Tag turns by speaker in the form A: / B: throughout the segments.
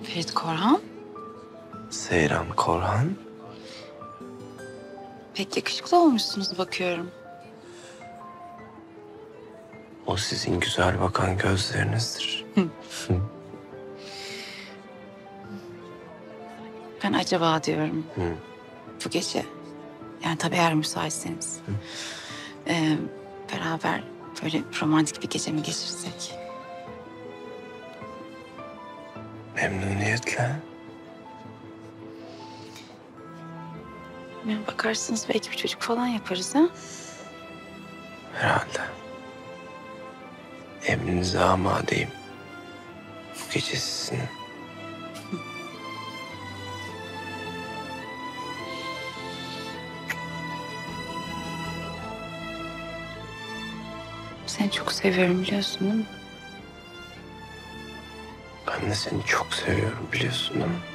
A: Ferit Korhan.
B: Seyran Korhan.
A: Pek yakışıklı olmuşsunuz bakıyorum.
B: O sizin güzel bakan gözlerinizdir.
A: Ben acaba diyorum. Bu gece. Yani tabii eğer müsaitseniz. Beraber böyle romantik bir gece mi geçirsek?
B: Memnuniyetle.
A: Yani bakarsınız belki bir çocuk falan yaparız ha?
B: Herhalde. Emrinize amadeyim. Bu gece sizin.
A: Seni çok seviyorum biliyorsun değil mi?
B: Ben de seni çok seviyorum biliyorsun değil mi?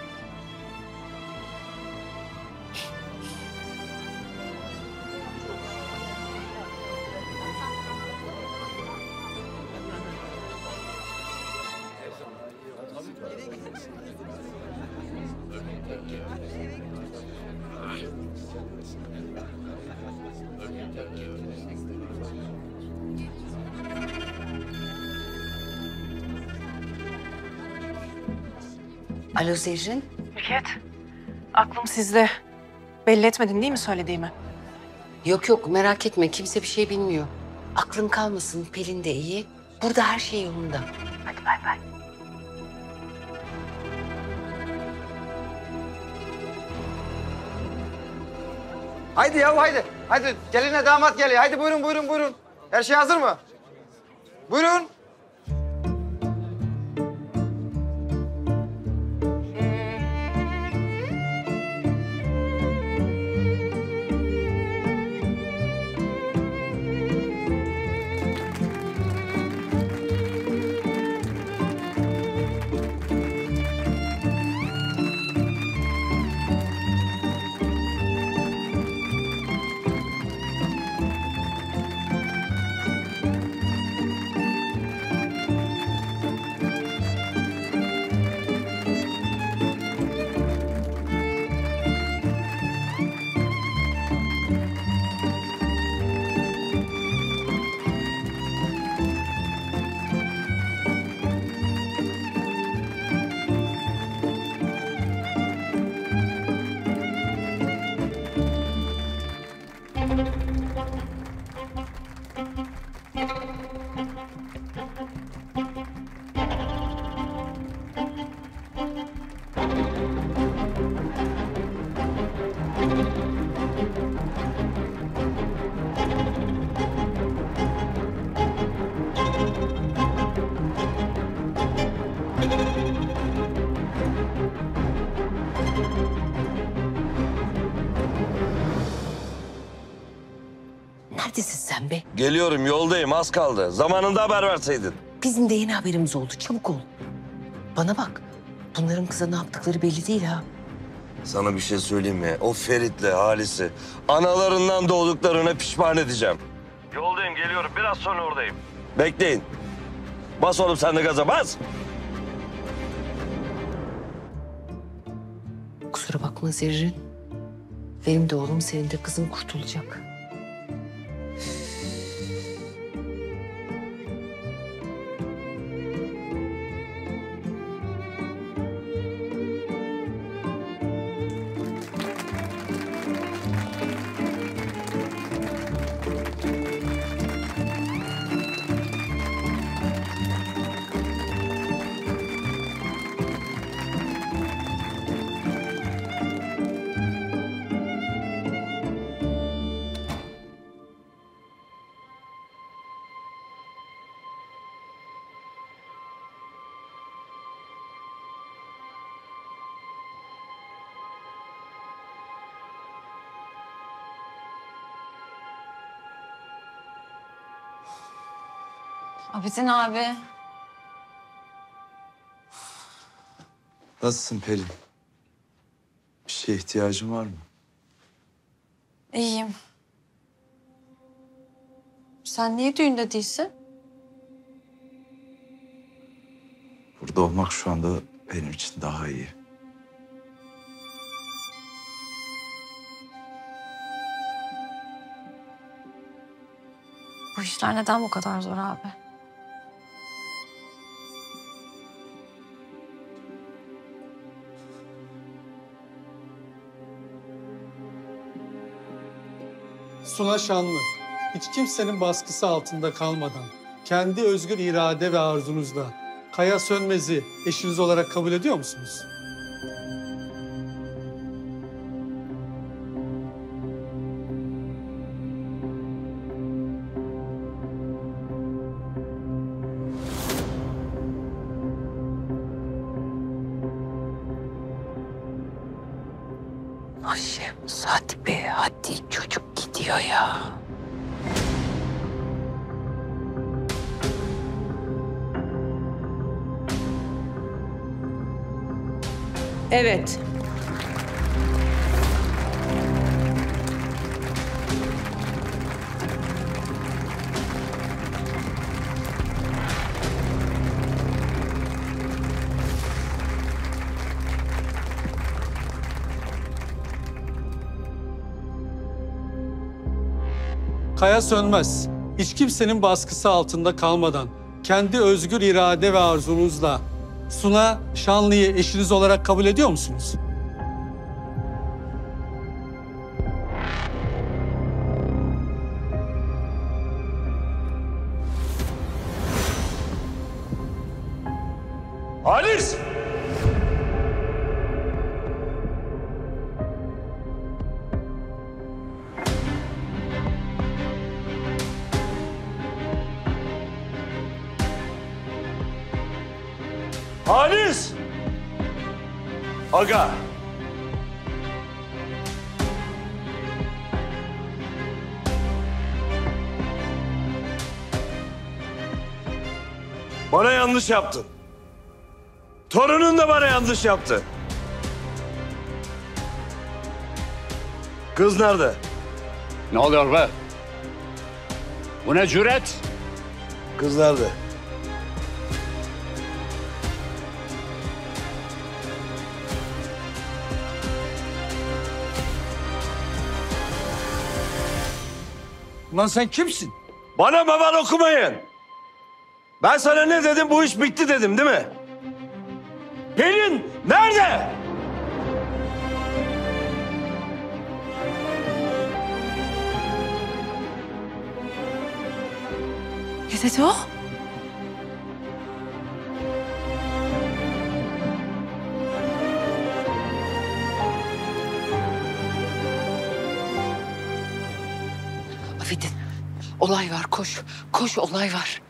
C: Alo Zerrin.
D: Nükhet, aklım sizde. Belli etmedin değil mi söylediğimi?
C: Yok yok merak etme kimse bir şey bilmiyor. Aklın kalmasın Pelin de iyi. Burada her şey yolunda.
D: Hadi bay bay.
E: Haydi ya haydi. Haydi geline damat geliyor. Haydi buyurun buyurun buyurun. Her şey hazır mı? Buyurun.
C: Neredesin sen be?
F: Geliyorum, yoldayım. Az kaldı. Zamanında haber verseydin.
C: Bizim de yeni haberimiz oldu. Çabuk ol. Bana bak. Bunların kıza ne yaptıkları belli değil ha.
F: Sana bir şey söyleyeyim mi? O Ferit'le Halis'i analarından doğduklarına pişman edeceğim. Yoldayım, geliyorum. Biraz sonra oradayım. Bekleyin. Bas oğlum sen de gaza, bas.
C: Kusura bakma Zerrin. Benim de oğlum senin de kızın kurtulacak.
A: Abidin abi.
G: Nasılsın Pelin? Bir şeye ihtiyacın var mı?
H: İyiyim. Sen niye düğünde değilsin?
G: Burada olmak şu anda benim için daha iyi.
H: Bu işler neden bu kadar zor abi?
I: Suna Şanlı, hiç kimsenin baskısı altında kalmadan, kendi özgür irade ve arzunuzla Kaya Sönmez'i eşiniz olarak kabul ediyor musunuz?
C: Ayşe, hadi be, hadi çocuk gidiyor ya.
J: Evet.
I: Kaya Sönmez, hiç kimsenin baskısı altında kalmadan, kendi özgür irade ve arzunuzla Suna Şanlı'yı eşiniz olarak kabul ediyor musunuz?
F: Halis! Halis! Aga! Bana yanlış yaptın. Torunun da bana yanlış yaptı. Kız nerede?
K: Ne oluyor be? Bu ne cüret?
F: Kız nerede?
E: Lan sen kimsin?
F: Bana maval okumayın. Ben sana ne dedim? Bu iş bitti dedim değil mi? Pelin nerede?
A: Ne dedi o?
C: Afidin, olay var, koş. Koş, olay var.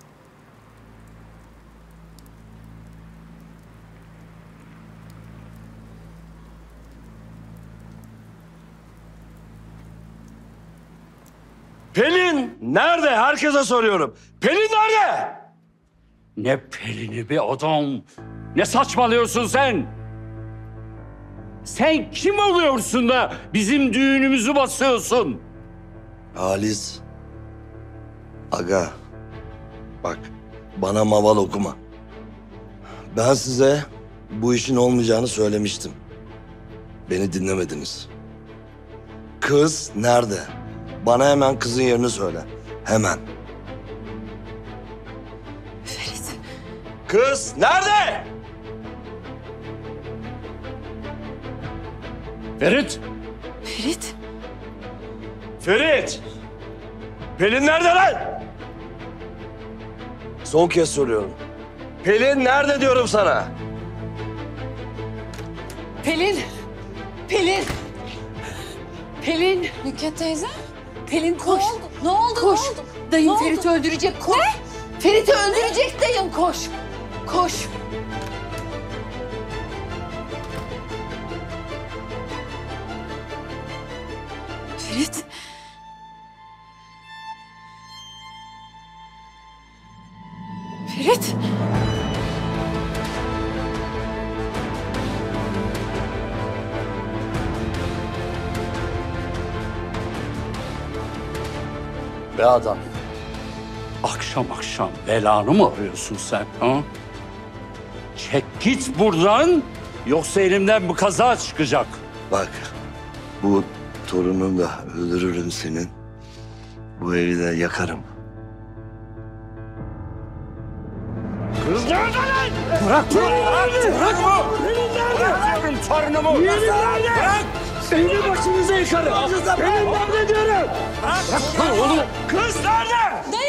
F: Pelin nerede? Herkese soruyorum. Pelin nerede?
K: Ne Pelin'i be adam? Ne saçmalıyorsun sen? Sen kim oluyorsun da bizim düğünümüzü basıyorsun?
F: Halis. Aga. Bak bana maval okuma. Ben size bu işin olmayacağını söylemiştim. Beni dinlemediniz. Kız nerede? Bana hemen kızın yerini söyle. Hemen.
A: Ferit.
F: Kız nerede?
K: Ferit!
A: Ferit.
F: Ferit! Pelin nerede lan? Son kez soruyorum. Pelin nerede diyorum sana?
C: Pelin! Pelin! Pelin!
H: Nükhet teyze.
C: Pelin koş.
H: Ne oldu?
C: Koş.
H: Ne oldu?
C: Dayım
H: Ne oldu?
C: Ferit'i öldürecek. Koş. Ferit'i öldürecek dayım. Koş. Koş.
A: Ferit. Ferit.
K: Be adam. Akşam akşam belanı mı arıyorsun sen? Ha? Çek git buradan, yoksa elimden bu kaza çıkacak.
F: Bak, bu torununu da öldürürüm senin. Bu evi de yakarım.
K: Kız nerede lan? Bırak bu! Bırak bu! Bırak torunumu! Bırak! Seni başınıza yıkarım! Benim nerede diyorum? Bırak lan oğlum! Kız nerede?